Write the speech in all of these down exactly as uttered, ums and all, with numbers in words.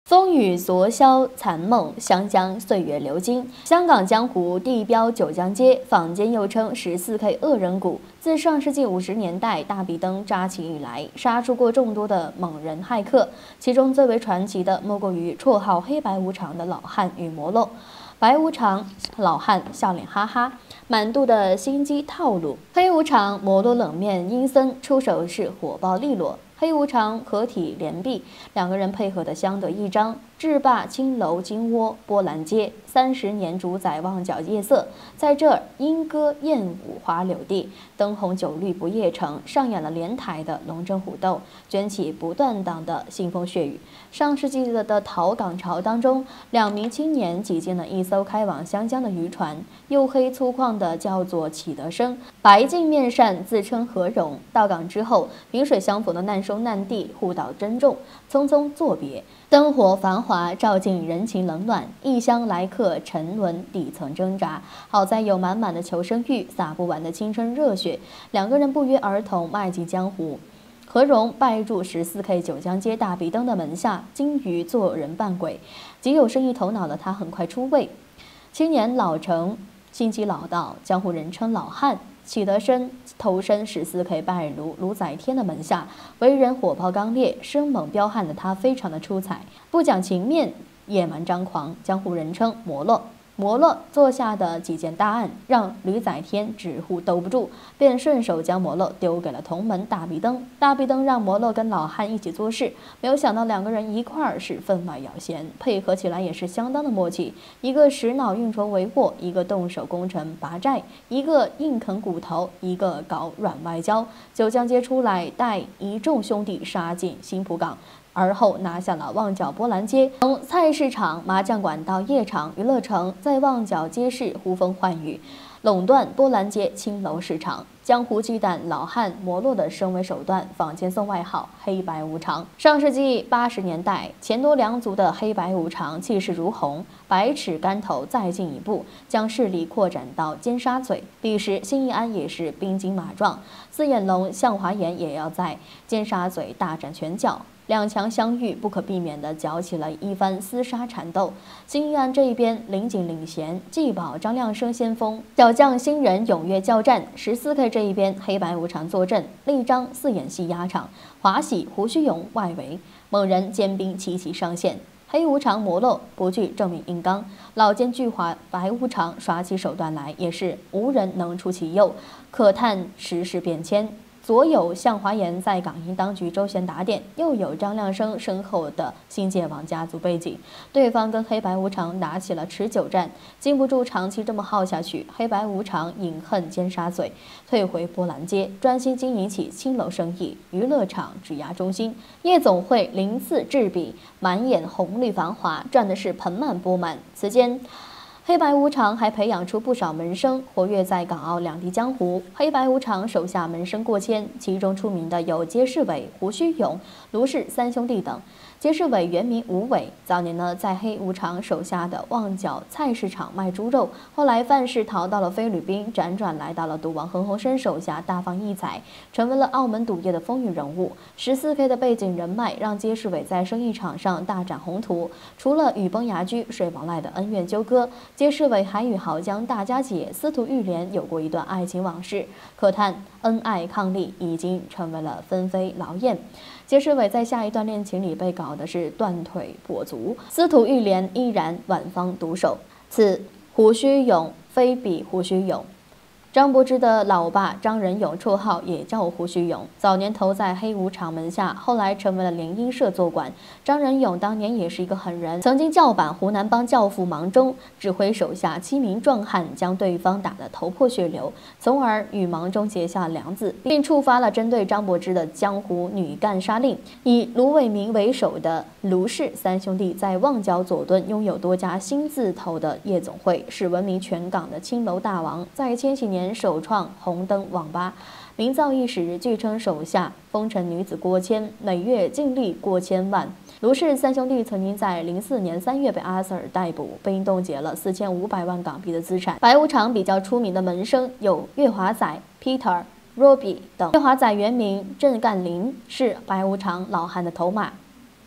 风雨昨宵残梦，湘江岁月流金。香港江湖地标九江街，坊间又称十四 K 恶人谷。自上世纪五十年代大比登扎起以来，杀出过众多的猛人骇客，其中最为传奇的莫过于绰号“黑白无常”的老汉与摩洛。白无常，老汉笑脸哈哈，满肚的心机套路；黑无常，摩洛冷面阴森，出手是火爆利落。黑无常合体连臂，两个人配合得相得益彰。制霸青楼金窝波兰街，三十年主宰旺角夜色，在这儿莺歌燕舞花柳地，灯红酒绿不夜城，上演了连台的龙争虎斗，卷起不断档的腥风血雨。上世纪的的逃港潮当中，两名青年挤进了一艘开往湘江的渔船，黝黑粗犷的叫做启德生，白净面善自称何荣。到港之后，萍水相逢的难兄难弟互道珍重，匆匆作别。灯火繁华照进人情冷暖，异乡来客沉沦底层挣扎。好在有满满的求生欲，洒不完的青春热血，两个人不约而同迈进江湖。何荣拜入十四 K 九江街大比登的门下，精于做人扮鬼，极有生意头脑的他很快出位。青年老成，心机老道，江湖人称老汉。启德生投身十四 K 拜卢卢载天的门下，为人火爆刚烈、生猛彪悍的他非常的出彩，不讲情面，野蛮张狂，江湖人称摩洛。摩洛做下的几件大案，让吕载天直呼兜不住，便顺手将摩洛丢给了同门大比登。大比登让摩洛跟老汉一起做事，没有想到两个人一块儿是分外咬弦，配合起来也是相当的默契。一个使脑运筹帷幄，一个动手攻城拔寨，一个硬啃骨头，一个搞软外交。九江街出来，带一众兄弟杀进新浦港。而后拿下了旺角波兰街，从菜市场、麻将馆到夜场、娱乐城，在旺角街市呼风唤雨，垄断波兰街青楼市场。江湖忌惮老汉摩洛的声威手段，坊间送外号“黑白无常”。上世纪八十年代，钱多粮足的黑白无常气势如虹，百尺竿头再进一步，将势力扩展到尖沙咀。彼时，新义安也是兵精马壮，四眼龙向华岩也要在尖沙咀大展拳脚。两强相遇，不可避免地搅起了一番厮杀缠斗。新义安这一边，林景领衔，季宝、张亮生先锋，小将新人踊跃交战。十四 K 这一边，黑白无常坐镇，力张四眼戏压场，华喜、胡须勇外围，猛人尖兵齐齐上线。黑无常摩洛不惧正面硬刚，老奸巨猾白无常耍起手段来，也是无人能出其右。可叹时势变迁。左有向华岩在港英当局周旋打点，右有张亮生身后的新界王家族背景，对方跟黑白无常打起了持久战，经不住长期这么耗下去，黑白无常饮恨尖沙咀，退回波兰街，专心经营起青楼生意，娱乐场指压中心，夜总会鳞次栉比，满眼红绿繁华，赚的是盆满钵满。此间黑白无常还培养出不少门生，活跃在港澳两地江湖。黑白无常手下门生过千，其中出名的有街市伟、胡须勇、卢氏三兄弟等。街市伟原名吴伟，早年呢在黑无常手下的旺角菜市场卖猪肉，后来犯事逃到了菲律宾，辗转来到了赌王何鸿燊手下大放异彩，成为了澳门赌业的风云人物。十四 K 的背景人脉让街市伟在生意场上大展宏图，除了雨崩牙驹、水王赖的恩怨纠葛，街市伟还与濠江大家姐司徒玉莲有过一段爱情往事，可叹恩爱伉俪已经成为了纷飞劳燕。街市伟在下一段恋情里被搞的是断腿跛足，司徒玉莲依然晚芳独守。此胡须勇非彼胡须勇。张柏芝的老爸张仁勇，绰号也叫胡须勇，早年投在黑无常门下，后来成为了联姻社坐馆。张仁勇当年也是一个狠人，曾经叫板湖南帮教父芒中，指挥手下七名壮汉将对方打得头破血流，从而与芒中结下梁子，并触发了针对张柏芝的江湖女干杀令。以卢伟民为首的卢氏三兄弟在旺角佐敦拥有多家新字头的夜总会，是闻名全港的青楼大王，在千禧年首创红灯网吧，名噪一时。据称手下风尘女子过千，每月净利过千万。卢氏三兄弟曾经在零四年三月被阿 Sir 逮捕，并冻结了四千五百万港币的资产。白无常比较出名的门生有月华仔、Peter、Robbie 等。月华仔原名郑干林，是白无常老汉的头马。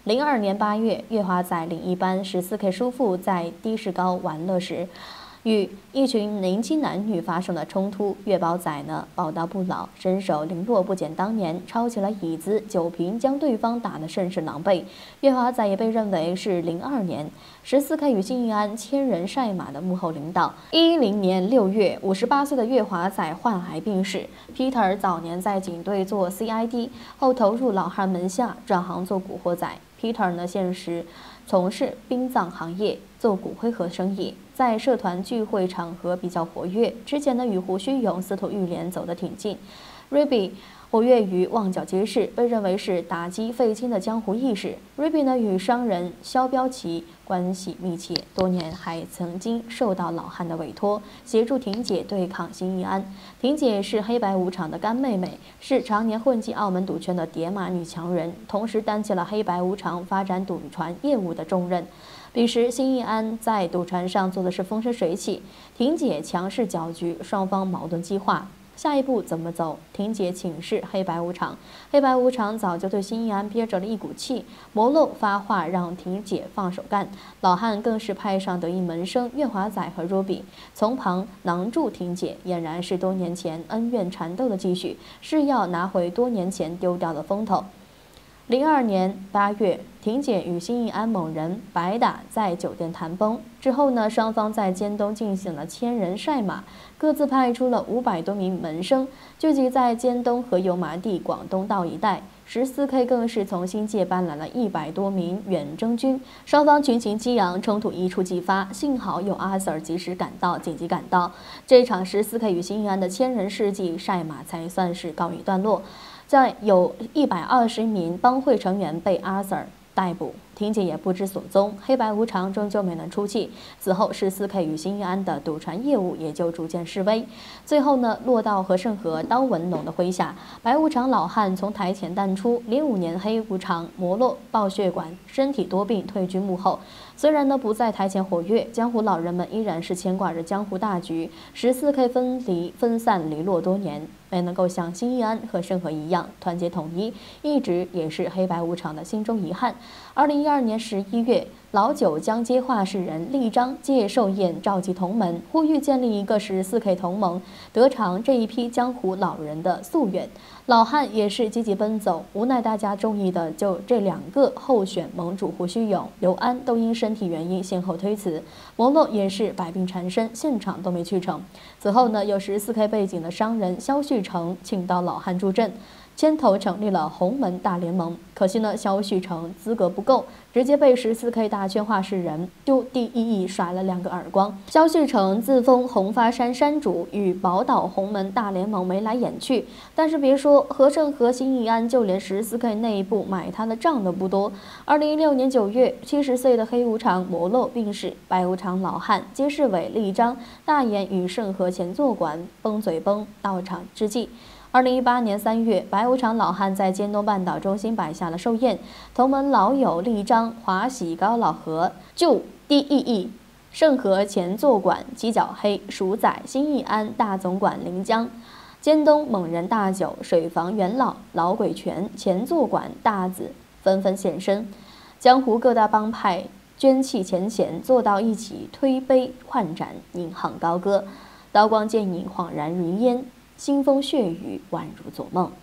零二年八月，月华仔领一班十四 K 叔父在的士高玩乐时，与一群年轻男女发生了冲突。月宝仔呢，宝刀不老，身手灵活不减当年，抄起了椅子、酒瓶，将对方打得甚是狼狈。月华仔也被认为是零二年十四 K 与辛义安千人赛马的幕后领导。一零年六月，五十八岁的月华仔患癌病逝。Peter 早年在警队做 C I D， 后投入老汉门下，转行做古惑仔。Peter 呢，现时从事殡葬行业，做骨灰盒生意，在社团聚会场合比较活跃。之前呢，与胡须勇、司徒玉莲走得挺近。Ruby 活跃于旺角街市，被认为是打击废青的江湖义士。Ruby 呢，与商人萧标旗关系密切，多年还曾经受到老汉的委托，协助婷姐对抗辛义安。婷姐是黑白无常的干妹妹，是常年混迹澳门赌圈的叠马女强人，同时担起了黑白无常发展赌船业务的重任。彼时，辛义安在赌船上做的是风生水起，婷姐强势搅局，双方矛盾激化。下一步怎么走？婷姐请示黑白无常，黑白无常早就对辛义安憋着了一股气，摩洛发话让婷姐放手干。老汉更是派上得意门生月华仔和 Ruby 从旁囊住婷姐，俨然是多年前恩怨缠斗的继续，是要拿回多年前丢掉的风头。零二年八月，婷姐与辛义安某人白打在酒店谈崩之后呢，双方在尖东进行了千人赛马，各自派出了五百多名门生，聚集在尖东和油麻地、广东道一带。十四 K 更是从新界搬来了一百多名远征军，双方群情激昂，冲突一触即发。幸好有阿 Sir 及时赶到，紧急赶到，这场十四 K 与辛义安的千人世纪赛马才算是告一段落。在有一百二十名帮会成员被阿 Sir 逮捕，婷姐也不知所踪，黑白无常终究没能出气。此后，十四 K 与辛义安的赌船业务也就逐渐式微。最后呢，落到何胜和、刀文龙的麾下，白无常老汉从台前淡出。零五年，黑无常、摩洛、爆血管身体多病，退居幕后。虽然呢不在台前活跃，江湖老人们依然是牵挂着江湖大局。十四 K 分离、分散、离落多年，没能够像辛义安和盛和一样团结统一，一直也是黑白无常的心中遗憾。二零一二年十一月，老九江街话事人厉章借寿宴召集同门，呼吁建立一个十四 K 同盟，得偿这一批江湖老人的夙愿。老汉也是积极奔走，无奈大家中意的就这两个候选盟主胡须勇、刘安都因身体原因先后推辞，摩洛也是百病缠身，现场都没去成。此后呢，有十四 K 背景的商人萧旭成请到老汉助阵，牵头成立了洪门大联盟。可惜呢，萧旭成资格不够，直接被十四 K 大圈话事人就地一役甩了两个耳光。萧旭成自封红发山山主，与宝岛洪门大联盟眉来眼去。但是别说何胜和辛义安，就连十四 K 内部买他的账都不多。二零一六年九月，七十岁的黑无常摩洛病逝，白无常老汉接市委厉章大言与盛和前座馆崩嘴崩到场之际。二零一八年三月，白无常老汉在尖东半岛中心摆下了寿宴，同门老友厉章、华喜、高老和就地异议，盛和前座馆鸡脚黑、鼠仔、辛义安大总管临江。尖东猛人大酒、水房元老、老鬼泉、前座馆大子纷纷现身，江湖各大帮派捐弃钱钱，坐到一起推杯换盏，引吭高歌，刀光剑影，恍然云烟，腥风血雨，宛如做梦。